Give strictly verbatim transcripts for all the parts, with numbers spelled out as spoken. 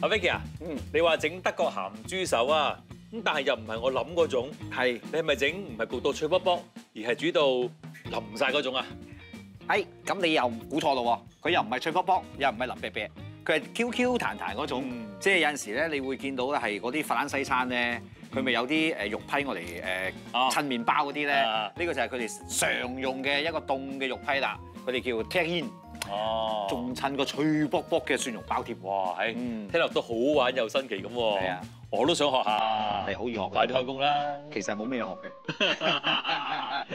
阿 Vicky 啊， 嗯， 你話整德國鹹豬手啊，咁但係又唔係我諗嗰種， 係你係咪整唔係焗到脆卜卜，而係煮到淋晒嗰種啊？ 哎，咁你又估錯咯喎！佢又唔係脆卜卜，又唔係淋啤啤，佢係 Q Q 彈彈嗰種。 嗯即係有陣時咧，你會見到咧係嗰啲法蘭西餐咧，佢咪有啲誒肉批我嚟哦誒襯麵包嗰啲咧？ 啊呢個就係佢哋常用嘅一個凍嘅肉批啦。佢哋叫 terrine， 哦， 仲襯個脆卜卜嘅蒜蓉包貼。 哇，係嗯， 聽落都好玩又新奇咁喎。 係啊， 我都想學下。 係好易學嘅。 快啲開工啦！ 其實冇咩學嘅。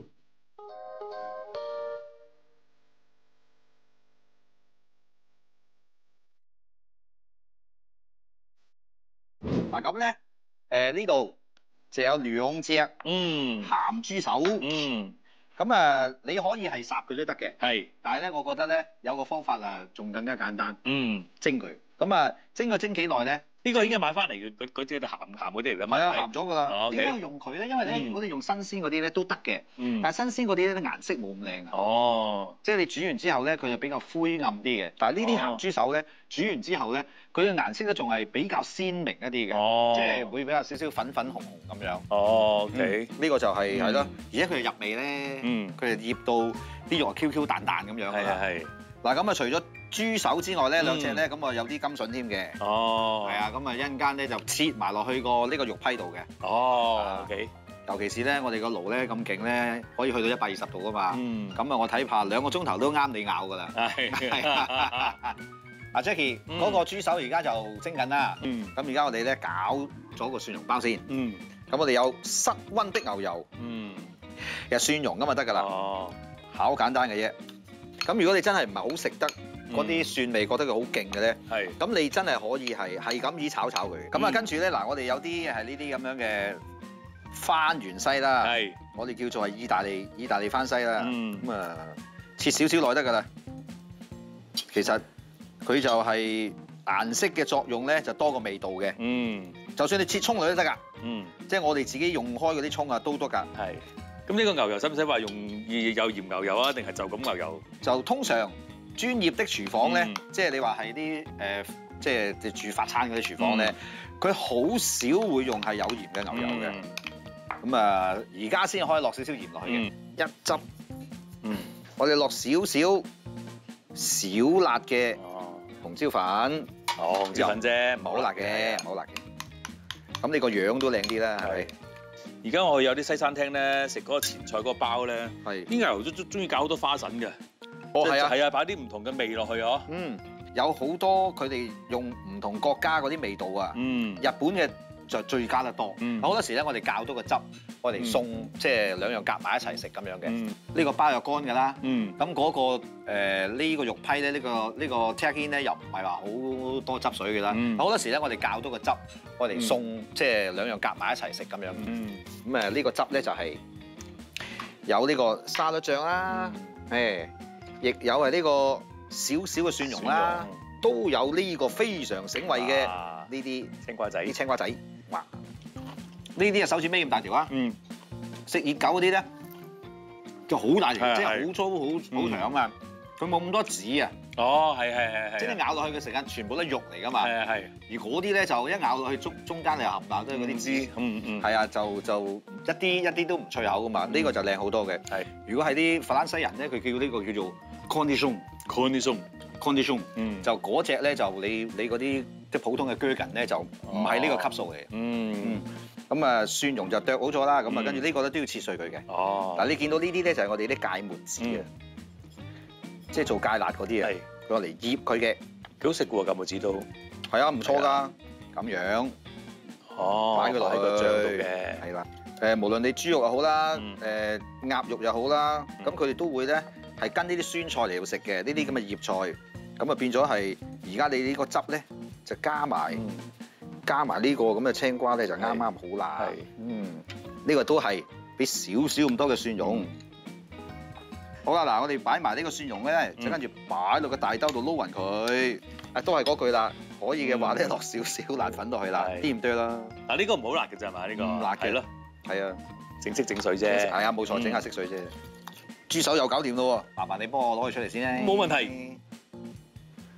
嗱咁咧，誒呢度就有兩隻嗯鹹豬手， 嗯， 咁啊你可以係烚佢都得嘅， 係， 但係咧我覺得咧有個方法啊，仲更加簡單， 嗯， 蒸佢。咁啊蒸佢蒸幾耐咧？ 呢個已經買翻嚟嘅，嗰嗰啲鹹鹹嗰啲嚟㗎嘛。 唔係啊，鹹咗㗎啦。 哦，OK 點解要用佢咧？因為咧， 嗯如果你用新鮮嗰啲咧都得嘅， 嗯， 但係新鮮嗰啲咧啲顏色冇咁靚啊。 哦， 即係你煮完之後咧，佢就比較灰暗啲嘅。但係呢啲鹹豬手咧，煮完之後咧，佢嘅顏色咧仲係比較鮮明一啲嘅， 哦， 即係會比較少少粉粉紅紅咁樣。 哦，OK， 呢個就係嗯係咯，而且佢係入味咧， 嗯， 佢係醃到啲肉 Q Q 彈彈咁樣㗎啦。 係啊係， 嗱咁啊，除咗豬手之外咧， 嗯兩隻咧咁啊有啲甘筍添嘅。 哦， 係，啊，咁啊一陣間咧就切埋落去個呢個肉批度嘅。 哦，OK， 尤其是咧，我哋個爐咧咁勁咧，可以去到一百二十度㗎嘛。 嗯， 咁啊，我睇怕兩個鐘頭都啱你咬㗎啦。 係， 係啊，阿 Jackie 嗯嗰個豬手而家就蒸緊啦。 嗯咁而家我哋咧搞咗個蒜蓉包先。 嗯咁我哋有室溫的牛油， 嗯， 其實蒜蓉咁就得㗎啦， 哦， 好簡單嘅啫。咁如果你真係唔係好食得嗰啲蒜味，覺得佢好勁嘅咧， 係， 咁你真係可以係係咁意炒炒佢。咁啊， 嗯跟住咧嗱，我哋有啲係呢啲咁樣嘅番芫茜啦， 係， 我哋叫做係意大利意大利番茜啦。 嗯咁啊，切少少落得㗎啦。其實佢就係顏色嘅作用咧，就多過味道嘅。 嗯就算你切葱落都得㗎， 嗯， 即係我哋自己用開嗰啲葱啊都得㗎。 係。咁呢個牛油使唔使話用有鹽牛油啊，定係就咁牛油？ 就通常專業的廚房咧， 嗯即係你話係啲誒，即係煮法餐嗰啲廚房咧， 嗯佢好少會用係有鹽嘅牛油嘅。咁啊，而家先可以落少少鹽落去嘅，一汁。 嗯， 我哋落少少少辣嘅哦， 紅椒粉， 哦，紅椒粉啫， 唔好辣嘅，唔好辣嘅。咁你個樣都靚啲啦，係咪？ 而家我去有啲西餐廳咧，食嗰個前菜嗰個包咧， 係。 啲牛油都中中意搞好多花神嘅。 哦，係啊， 係啊，擺啲唔同嘅味落去嗬。 嗯，有好多佢哋用唔同國家嗰啲味道啊。 嗯， 日本嘅就最加得多。 嗯好多時咧，我哋教多個汁，我哋嗯送即係兩樣夾埋一齊食咁樣嘅。 嗯呢個包又乾㗎啦。 嗯咁嗰個誒呢個肉批咧，呢個呢個 terrine 咧又唔係話好多汁水嘅啦。 嗯好多時咧，我哋教多個汁，我哋嗯送即係兩樣夾埋一齊食咁樣。 嗯咁誒呢個汁咧就係有呢個沙律醬啦，誒，亦有係呢個少少嘅蒜蓉啦，都有呢個非常醒胃嘅啊呢啲青瓜仔啲。青瓜仔。哇！呢啲啊手指尾咁大條啊！ 嗯食熱狗嗰啲咧，就好大條， 係即係好粗好好長啊！佢冇咁多籽啊， 哦，係係係係。 即係你咬落去嘅時間全部都係肉嚟㗎嘛。 係啊係。 而嗰啲咧就一咬落去中中間你又冚唪唥都係嗰啲籽。 嗯嗯。 係啊，就就一啲一啲都唔脆口㗎嘛。呢個就靚好多嘅。 係。 如果係啲法蘭西人咧，佢叫呢個叫做 cornichon。 cornichon。 cornichon 嗯。 就嗰只咧就你你嗰啲即係普通嘅 gherkin 咧就唔係呢個級數嚟。 嗯。 咁啊蒜蓉就剁好咗啦，咁啊嗯跟住呢個咧都要切碎佢嘅。 哦。 嗱，你見到呢啲咧就係我哋啲芥末子啊，即係做芥辣嗰啲啊， 係。 佢攞嚟醃佢嘅， 幾好食嘅喎，芥末子都。 係啊，唔錯㗎，咁樣哦。 擺佢落喺個醬度去， 嘅。 係啦。誒，無論你豬肉又好啦， 嗯誒鴨肉又好啦， 嗯咁佢哋都會咧係跟呢啲酸菜嚟到食嘅，呢啲咁嘅醃菜，咁啊變咗係而家你呢個汁咧就加埋嗯。 加埋呢個咁嘅青瓜咧就啱啱好辣， 係。 嗯，呢個都係俾少少咁多嘅蒜蓉。好啦，嗱，我哋擺埋呢個蒜蓉咧，就跟住擺落個大兜度撈勻佢。啊，都係嗰句啦，可以嘅話咧，落少少辣粉落去啦， 係啲唔多啦。 嗱呢個唔好辣嘅啫係嘛？呢個。 唔辣嘅係咯， 係啊， 整色整水啫。 係啊，冇錯，整下色水啫。豬手又搞掂咯喎，麻煩你幫我攞佢出嚟先咧。 冇問題。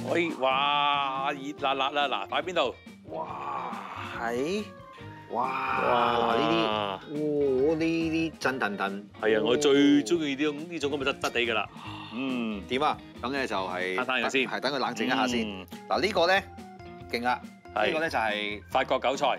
喂，哇，熱辣辣啦！嗱，擺邊度？ 哇，係，哇， 哇嗱呢啲，哇呢啲震騰騰。 係啊，我最中意呢種呢種咁嘅質質地㗎啦。嗯， 點啊？咁咧就係攤攤佢先係等佢冷靜一下先。 嗯嗱呢個咧勁啦， 係呢個咧就係法國韭菜。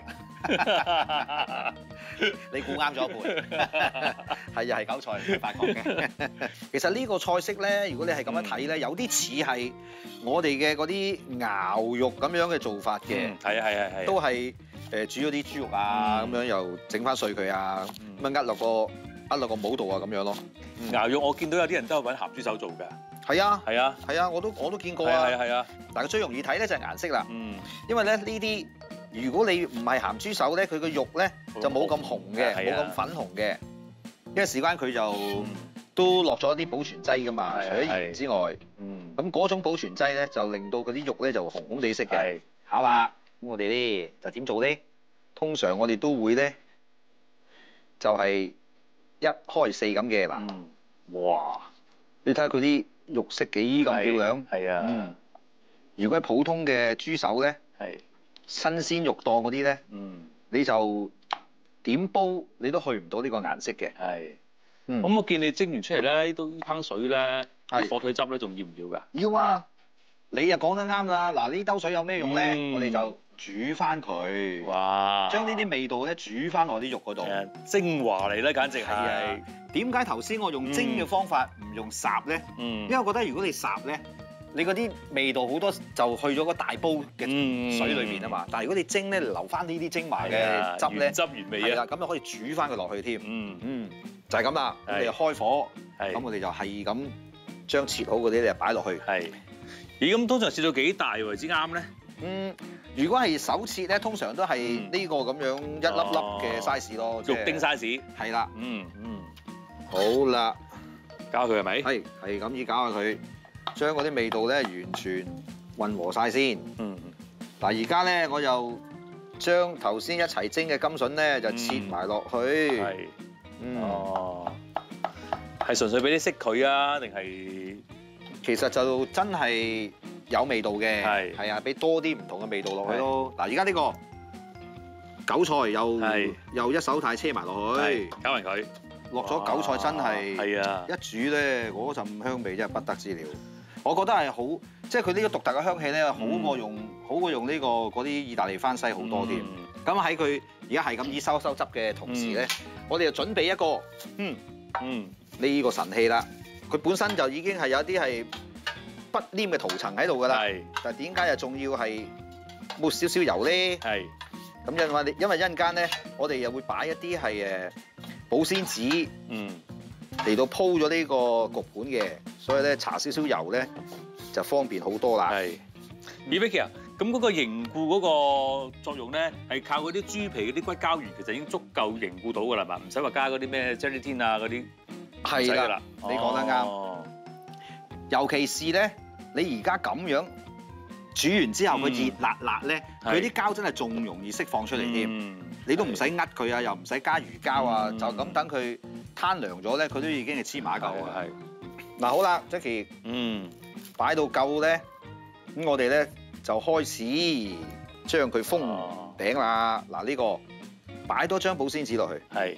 你估啱咗一半，係又係韭菜，唔係法國嘅。其實呢個菜式咧，如果你係咁樣睇咧，有啲似係我哋嘅嗰啲熬肉咁樣嘅做法嘅， 嗯，係啊係啊係啊。 都係誒煮咗啲豬肉啊，咁樣又整翻碎佢啊，咁樣呃落個呃落個帽度啊，咁樣咯。 熬肉我見到有啲人都係揾鹹豬手做㗎。 係啊， 係啊， 係啊，我都我都見過係啊啊。 係啊係啊。 但係最容易睇咧就係顏色啦， 嗯， 因為咧呢啲。如果你唔係鹹豬手咧，佢個肉咧就冇咁紅嘅，冇咁粉紅嘅，因為事關佢就都落咗啲保存劑噶嘛，除咗鹽之外， 嗯， 咁嗰種保存劑咧就令到嗰啲肉咧就紅紅地色嘅。 係， 好啦，咁我哋咧就點做咧？通常我哋都會咧就係一開四咁嘅嗱，哇！你睇下佢啲肉色幾咁漂亮， 係啊， 嗯，如果係普通嘅豬手咧，係。新鮮肉檔嗰啲咧，嗯，你就點煲你都去唔到呢個顏色嘅。係，嗯， 咁我見你蒸完出嚟咧，都烹水咧，火腿汁咧，仲要唔要㗎？ 要啊！你又講得啱啦。嗱，呢兜水有咩用咧？我哋就煮翻佢。哇！將呢啲味道咧煮翻落啲肉嗰度。 精華嚟啦，簡直係。 點解頭先我用蒸嘅方法唔用烚咧？嗯，因為我覺得如果你烚咧，你嗰啲味道好多就去咗個大煲嘅水裏邊啊嘛，但係如果你蒸咧，留翻呢啲精華嘅汁咧， 原汁原味啊， 咁就可以煮翻佢落去添。 嗯嗯，就係咁啦。我哋就開火，咁我哋就係咁將切好嗰啲咧擺落去。係。 咦？咁通常切到幾大為之啱咧？ 嗯，如果係手切咧，通常都係呢個咁樣一粒粒嘅 size 咯， 肉丁 size。 係啦。 嗯嗯。 好啦， 搞佢係咪？ 係係咁，依搞下佢。將嗰啲味道咧完全混和晒先。嗯。嗱，而家咧我又將頭先一齊蒸嘅甘筍咧就切埋落去。係。嗯。哦。 係純粹俾啲色佢啊，定係？ 其實就真係有味道嘅。係。係啊，俾多啲唔同嘅味道落去咯。嗱，而家呢個韭菜又又一手太車埋落去。 搞埋佢。 落咗韭菜真係。係啊。一煮咧，嗰陣香味真係不得之了。我覺得係好，即係佢呢個獨特嘅香氣咧，好過用好過用呢個嗰啲意大利番西好多添。咁喺佢而家係咁以收收汁嘅同時咧，我哋就準備一個嗯嗯呢個神器啦。佢本身就已經係有啲係不黏嘅塗層喺度㗎啦。係。但係點解又仲要係抹少少油咧？係。咁因為因為一陣間咧，我哋又會擺一啲係誒保鮮紙嗯嚟到鋪咗呢個焗盤嘅。所以咧，搽少少油咧就方便好多啦。係。 咦 Vicky 啊，咁嗰個凝固嗰個作用咧，係靠嗰啲豬皮嗰啲骨膠原，其實已經足夠凝固到㗎啦嘛，唔使話加嗰啲咩 gelatin 啊嗰啲。係啦，你講得啱。尤其是咧，你而家咁樣煮完之後，佢熱辣辣咧，佢啲膠真係仲容易釋放出嚟添。你都唔使呃佢啊，又唔使加魚膠啊，就咁等佢攤涼咗咧，佢都已經係黐埋一嚿啊。係。嗱好啦 ，Jackie，嗯，擺到夠咧，咁我哋咧就開始將佢封頂啦。嗱呢個擺多張保鮮紙落去，係，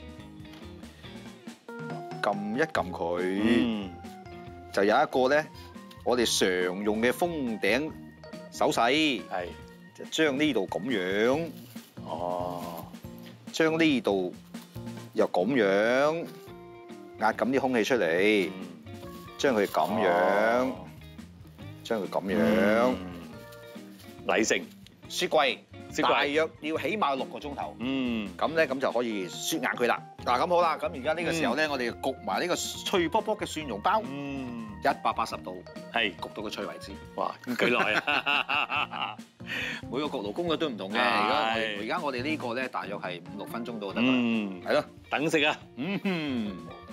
撳一撳佢，就有一個咧，我哋常用嘅封頂手勢，係，就將呢度咁樣，哦，將呢度又咁樣壓緊啲空氣出嚟。將佢咁樣，將佢咁樣，禮成雪櫃，大約要起碼六個鐘頭。嗯，咁咧咁就可以雪硬佢啦。嗱咁好啦，咁而家呢個時候咧，我哋焗埋呢個脆卜卜嘅蒜蓉包。嗯，一百八十度，係焗到佢脆為止。哇，咁幾耐啊？每個焗爐工具都唔同嘅。而家而家我哋呢個咧，大約係五六分鐘到得啦。嗯，係咯，等食啊。嗯，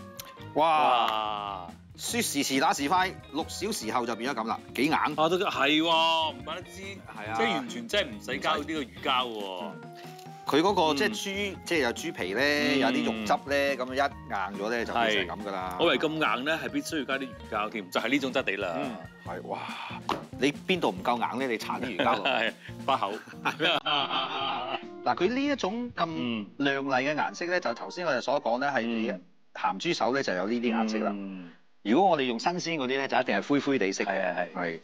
哇！説時遲打時快，六小時後就變咗咁啦，幾硬啊！都係喎，唔怪得知，係啊，即係完全真係唔使加呢個魚膠喎。佢嗰個即係豬，即係有豬皮咧，有啲肉汁咧，咁一硬咗咧就變成咁噶啦。我以為咁硬咧係必須要加啲魚膠添，就係呢種質地啦。係哇！ 你邊度唔夠硬咧？你搽啲魚膠落去， 花口。 嗱，佢呢一種咁亮麗嘅顏色咧，就頭先我哋所講咧係鹹豬手咧就有呢啲顏色啦。如果我哋用新鮮嗰啲咧，就一定係灰灰地色嘅。係係係。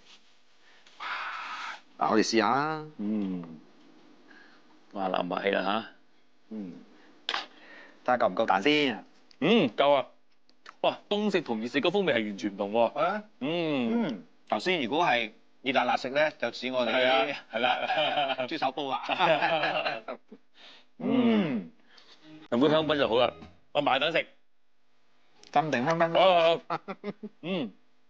嗱，我哋試下啦。嗯。 哇！淋埋氣啦嚇。 嗯。睇下夠唔夠彈先。 嗯，夠啊。哇！凍食同熱食個風味係完全唔同喎。 啊。 嗯。 嗯。頭先如果係熱辣辣食咧，就似我哋啲係啦豬手煲啊。嗯。 飲杯香檳就好啦。我埋等食。 浸定香檳。 好好。嗯。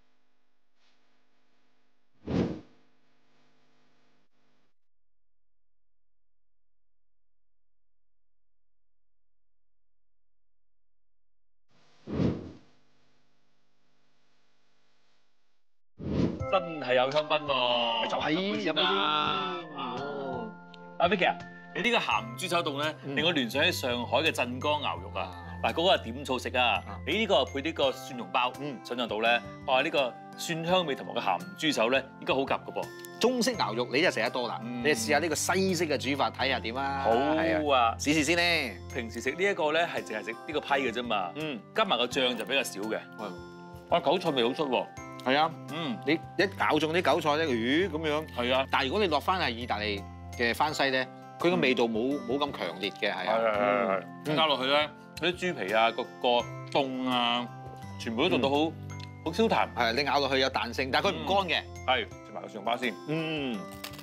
真係有香檳喎， 就係飲啦。阿 Vicky 啊，你呢個鹹豬手凍咧，令我聯想起上海嘅鎮江牛肉啊。嗱，嗰個係點醋食啊？你呢個配呢個蒜蓉包，想像到咧，哇！呢個蒜香味同埋個鹹豬手咧，應該好夾㗎噃。 中式牛肉你就食得多啦，你試下呢個西式嘅煮法睇下點啊？ 好啊， 試試先咧。 平時食呢一個咧係淨係食呢個批嘅啫嘛，嗯，加埋個醬就比較少嘅。哇，韭菜味好出喎。 係啊，嗯，你一咬中啲韭菜咧，魚咁樣。 係啊， 但係如果你落翻係意大利嘅番西咧，佢個味道冇冇咁強烈嘅，係啊。 係係係。加落去咧，嗰啲豬皮啊，個個凍啊，全部都做到好好消彈。 係，你咬落去有彈性，但係佢唔乾嘅。 係，食埋個蒜蓉包先。嗯。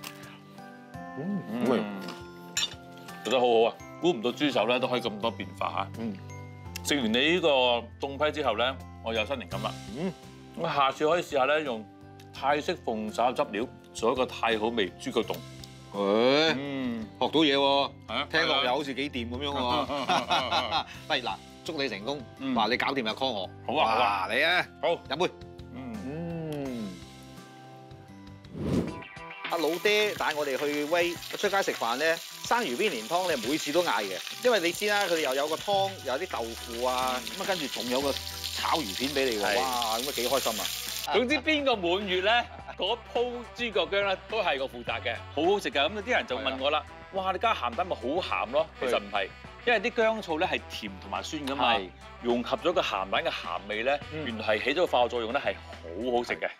嗯。做得好好啊！估唔到豬手咧都可以咁多變化嚇。嗯。食完你呢個凍批之後咧，我有新靈感啦。嗯。咁下次可以試下咧，用泰式鳳爪汁料做一個泰好味豬腳凍。 誒，嗯，學到嘢喎， 係啊， 聽落又好似幾掂咁樣喎。喂，嗱，祝你成功，話你搞掂就 call 我。 好啊，好啊， 嚟啊， 好， 飲杯。嗯嗯。阿老爹帶我哋去威出街食飯咧，生魚邊蓮湯你每次都嗌嘅，因為你知啦，佢哋又有個湯，又有啲豆腐啊，咁啊跟住仲有個炒魚片俾你喎，哇，咁啊幾開心啊！ 總之邊個滿月咧，嗰鋪豬腳薑咧都係我負責嘅，好好食㗎。咁有啲人就問我啦，哇，你加鹹蛋咪好鹹咯？其實唔係，因為啲薑醋咧係甜同埋酸㗎嘛，融合咗個鹹蛋嘅鹹味咧，原來係起咗個化學作用咧，係好好食嘅。